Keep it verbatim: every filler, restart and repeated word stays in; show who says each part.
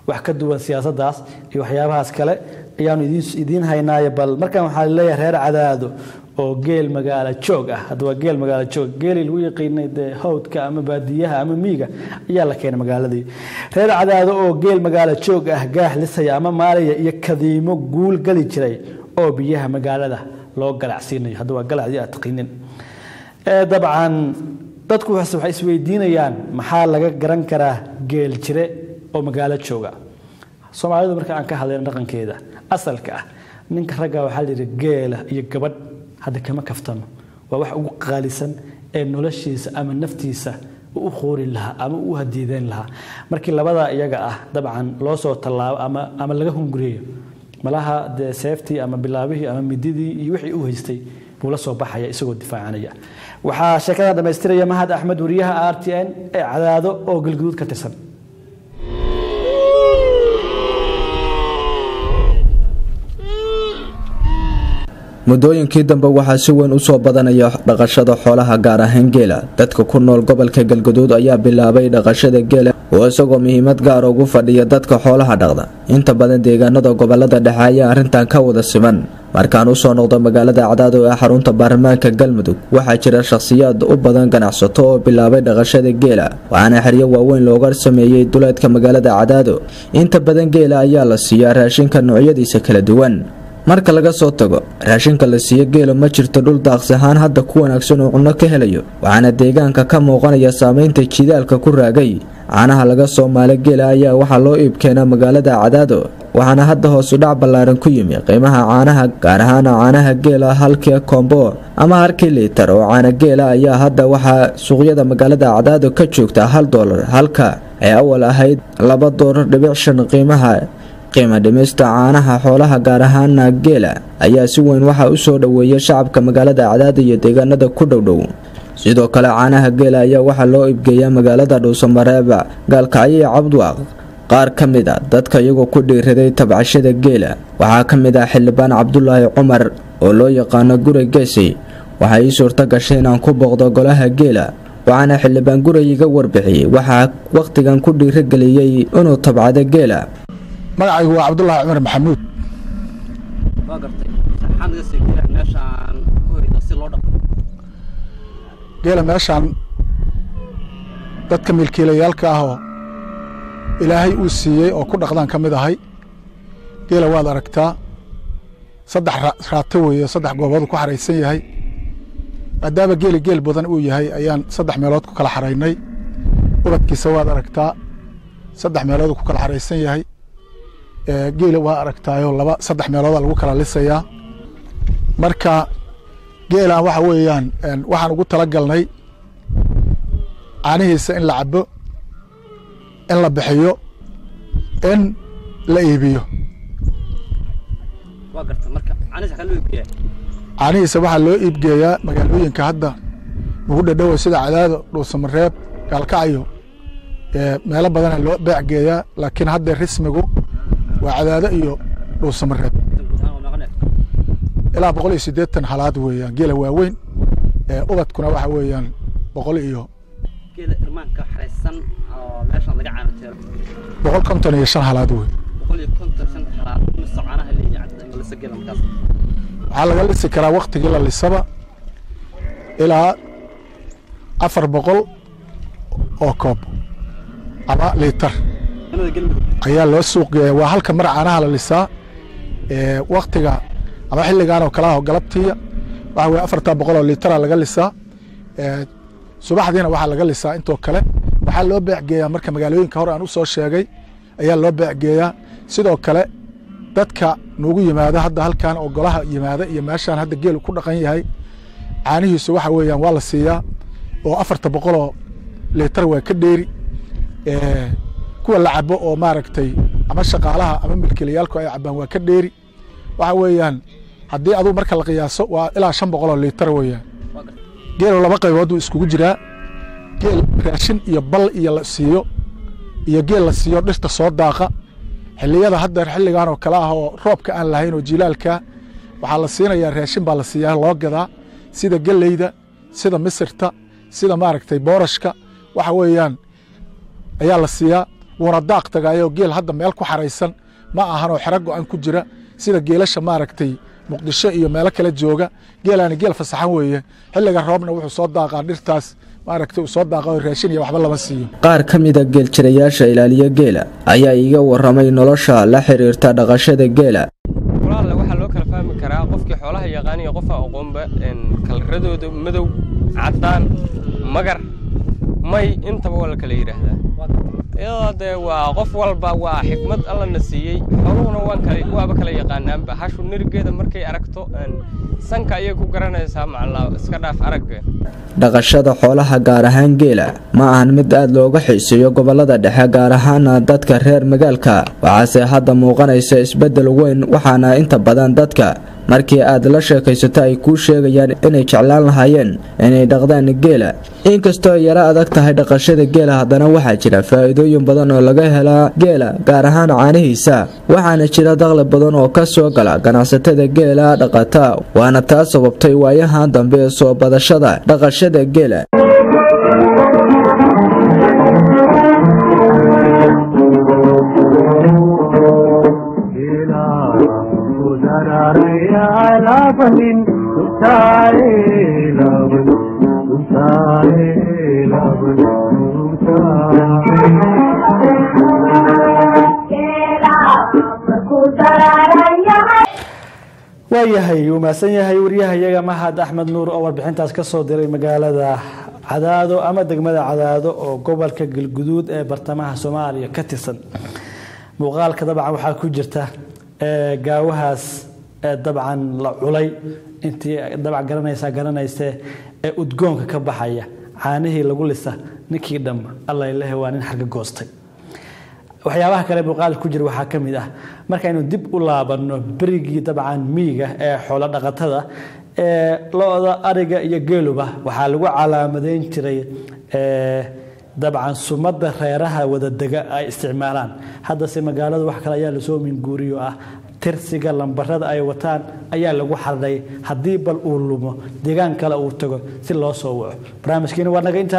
Speaker 1: wax ka duwan siyaasaddaas iyo waxyaabahaas kale ayaanu idiin haynaayo bal markaan waxaa leeyahay reer Cadaado oo geel magaalo joog ah hadda waa geel magaalo joog geel lagu yaqiinay de hawdka ama baadiyaha ama miiga ayaa la keenay magaaladii reer Cadaado oo geel magaalo joog ah gaax lisaya ama maaliya iyo kadiimo guul gali jiray oo biyaha magaalada loo galacsiinayo hadda waa galacdi aad taqinin ee dabcan dadku waxay isweydiinayaan maxaa laga garan karaa geel jire oo magaalo jooga Soomaalidu marka aan ka hadlayno dhaqankeeda asalka ah ninka ragga waxa la yiri geela iyo gabadh hada kama kaftano waa wax ugu qaalisan ee noloshiisa ama naftiisa u qoori laha ama u hadiideen laha markii labada iyaga ah dabcan loo soo talaabo ama ama laga hunguriyo malaha de safety ama bilaabihii ama mididii iyo wixii uu haystay buu la soo baxaya isagoo difaacanaya waxa sheekada dhameystiraya Mahad Axmed wariyaha R T N ee Cadaado oo galguud ka tirsan
Speaker 2: mudooyinkii dambe waxaa si weyn u soo badanaya dhaqashada xoolaha gaar ahaan geela dadka ku nool gobolka Galgaduud ayaa bilaabay dhaqashada geela oo isagoo muhiimad gaar ah ugu fadhiya dadka xoolaha dhaqda inta badan deegaanada gobolada dhexe ayaa arrintan ka wada siman markaan u soo noqdo magaalada Cadaado ee xarunta baarlamaanka Galmudug waxaa jira shakhsiyaad u badan ganacsato oo bilaabay dhaqashada geela waxaana xiriyo waaweyn looga sameeyay duleedka magaalada Cadaado inta badan geela ayaa la siiyaa raashinka noocyadiisa kala duwan marka laga soo tago raashinka la siiyo geelo ma jirto dhul daaqsahaan hadda ku wanaagsan oo cunno ka helayo waxaana deegaanka ka muuqanaya saameynta jidaalka ku raagay caanaha laga Soomaali geela ayaa waxa loo iib keenaa magaalada Cadaado waxaana hadda hoos u dhac ballaaran ku yimi qiimaha caanaha gaar ahaan caanaha geela halkii kombo ama halkii litir oo caana geela ayaa hadda waxa suuqyada magaalada Cadaado ka joogta hal doolar halka ay awal ahayd laba doolar dhibic shan qiimaha qiimo dhimista caanaha xoolaha gaar ahaan geela ayaa si weyn waxa u soo dhaweeyay shacabka magaalada Cadaado iyo deegaanada ku dhowdhow sidoo kale caanaha geela ayaa waxa loo iibgeeyaa magaalada Dhuusamareeb Gaalkacyo iyo Cabdwaaq qaar kamid ah dadka iyagoo ku dhiiraday tabcashada geela waxa kamid ah xildhibaan Cabdullaahi Cumar oo loo yaqaan Guri Geesi waxa ay suurta gashay inaan ku booqdo golaha geela waxaana xildhibaan Guri iga warbixiyay waxa waqtigan ku dhiirageliyay inuu tabcado geela
Speaker 3: magacaygu waa Cabdullaahi Cumar Maxamuud
Speaker 4: waa gartay saxan iga sii geela meeshaan ku horeysa si loo dhaqo
Speaker 3: geela meeshaan dadka milkiilayaalka ah oo ilaahay uu siiyey oo ku dhaqdaan ka mid ahay geela waad aragtaa saddex raato weeye saddex goobood ku xaraysan yahay maadaama geeli geel badan uu yahay ayaan saddex meelood ku kala xaraynay ubadkiisa waad aragtaa saddex meelood ku kala xaraysan yahay geela waa aragtaayo laba saddex meelood lagu kala lisayaa marka geela waxa weeyaan waxaan ugu tala galnay caanihiisa in la cabo in la bixiyo in la iibiyo
Speaker 4: waa gartay marka caanihiisa kan loo iibgeeyaa
Speaker 3: caanihiisa waxaa loo iibgeeyaa magaalooyinka hadda ugu dhadhow sida Cadaado Dhuusamareeb Gaalkacyo meelo badan loo beecgeeyaa laakiin hadda rasmigu waa Cadaado iyo Dhuusamareeb ilaa boqol iyo siddeetan halaad weeyaan geela waaweyn ee ubadkuna waxa weeyaan boqol iyo
Speaker 4: geela irmaanka xareysan oo meesha laga caanateero
Speaker 3: boqol konton iyo shan halaad weey
Speaker 4: boqol iyo konton iyo shan halaad mise caanaha leeyahay Cadaado la sageela markaas
Speaker 3: waxaa laga lisi karaa waqtigii la lisaba ilaa afar boqol oo koob ama litir ayaa loo suuq geeyaa waa halka mar caanaha la lisaa ee waqtiga ama xilligan oo kala ah galabtiya waxa way afarta boqol oo litir laga lisaa ee subaxdiina waxa laga lisaa intoo kale waxa loo beecgeeyaa marka magaalooyinka hore aan u soo sheegay ayaa loo beecgeeyaa sidoo kale dadka noogu yimaada hadda halkan oo golaha yimaada iyo meeshaan hadda geel ku dhaqan yahay caanihiisu waxa weeyaan waa la siiyaa oo afarta boqol oo litir waa ka dheeri ee kuwa la cabo oo maaragtay ama shaqaalaha ama milkiilayaalku ay cabaan waa ka dheeri waxa weeyaan haddii adu marka la qiyaaso waa ilaa shan boqol oo litir weeyaan geel laba qaybood uu iskugu jiraa geel raashin iyo bal iyo la siiyo iyo geel la siiyo dhirta soo daaqa xilliyada hadda xilligan oo kala ah oo roobka aan lahayn oo jilaalka waxa la siinayaa raashin baa la siiyaa loo gadaa sida galeyda sida misirta sida maaragtay boorashka waxa weeyaan ayaa la siiyaa wuuna daaq tagaayo geel hadda meel ku xaraysan ma ahanoo xero go-an ku jira sida geelasha maaragtay muqdisho iyo meelo kala jooga geelaani geel fasaxan weeye xilliga roobna wuxuu soo daaqaa dhirtaas maaragtay uu soo daaqo raashin iyo waxba lama siiyo
Speaker 2: qaar ka mid ah geeljirayaasha ilaaliya geela ayaa iga waramay nolosha la xiriirta dhaqashada geela
Speaker 5: walaal waxa loo kala fahmi karaa qofkii xoolaha yaqaan iyo qofka aqoonba in kalaradooda madow cadaan magar may intaba wala kala yiraahdaa iyada waa qof walba waa xikmad alla nasiiyay xooluhuna waan kale waaba kala yaqaanaan ba hashu nirgeeda markay aragto sanka ayay ku garanaysaa macallaa iska dhaaf aragga
Speaker 2: dhaqashada xoolaha gaar ahaan geela ma ahan mid aad looga xiiseeyo gobolada dhexe gaar ahaan dadka reer magaalka waxaase hadda muuqanaysa isbedel weyn waxaana inta badan dadka markii aad la sheekaysato ay ku sheegayaan inay jeclaan lahaayeen inay dhaqdaan geela inkastoo yara adag tahay dhaqashada geela haddana waxaa jira faa'iidooyin badan oo laga helaa geela gaar ahaan caanihiisa waxaana jira dakhli badan oo ka soo gala ganacsatada geela dhaqata waana taas sababtay waayahan dambe ee soo badashada dhaqashada geela
Speaker 1: waayahay uu maasan yahay wariyahayaga Mahad Axmed Nuur oo warbixintaas ka soo diray magaalada Cadaado ama degmada Cadaado oo gobolka Galguduud ee bartamaha Soomaaliya ka tirsan muuqaalka dabcan waxa ku jirta ee gaawahaas ee dabcan la culay intii dabcan garanaysa garanaysa ee udgoonka ka baxaya caanihii lagu lisa ninkii dham Allah ilaahay waa nin xarga goostay waxyaabaha kale muuqaal ku jira waxa kamid ah markaynu dib u laabano berigii dabcan miiga ee xoolo dhaqatada ee looda ariga iyo geeluba waxa lagu calaamadeyn jiray ee dabcan sumada reeraha wada daga ay isticmaalaan hadda si magaalada wax kale ayaa la soo min guuriyo ah tirsiga lambarada ay wataan ayaa lagu xarday hadii bal uu lumo deegaan kale uu tago si loo soo waco barnaamijkeena waa naga inta